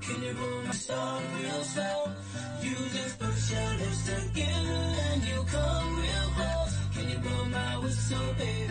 Can you blow my star real slow? You just push your lips together and you come real close. Can you blow my whistle, baby?